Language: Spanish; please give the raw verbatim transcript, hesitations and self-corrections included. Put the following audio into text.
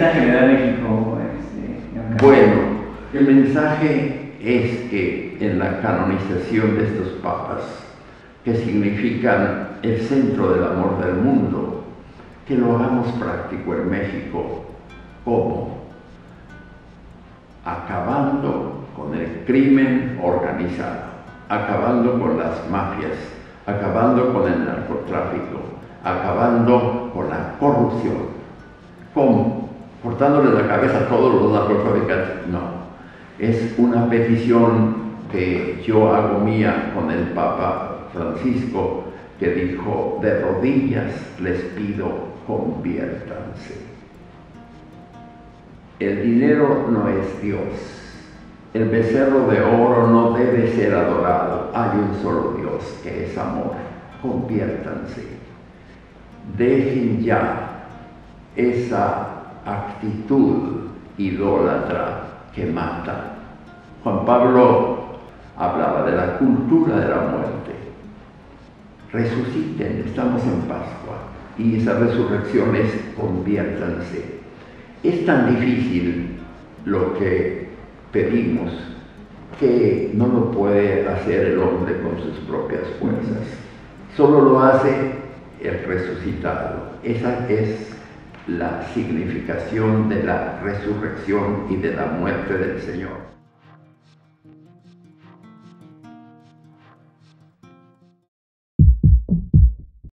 mensaje le da México? Este, bueno, el mensaje es que en la canonización de estos papas, que significan el centro del amor del mundo, que lo hagamos práctico en México. ¿Cómo? Acabando con el crimen organizado, acabando con las mafias, acabando con el narcotráfico, acabando con la corrupción. ¿Cómo? ¿Cortándole la cabeza a todos los narcotraficantes? No. Es una petición que yo hago mía con el Papa Francisco, que dijo: de rodillas les pido, conviértanse. El dinero no es Dios. El becerro de oro no debe ser adorado. Hay un solo Dios, que es amor. Conviértanse. Dejen ya esa actitud idólatra que mata. Juan Pablo hablaba de la cultura de la muerte. Resuciten, estamos en Pascua, y esa resurrección es: conviértanse. Es tan difícil lo que pedimos que no lo puede hacer el hombre con sus propias fuerzas. Solo lo hace el resucitado. Esa es la significación de la resurrección y de la muerte del Señor.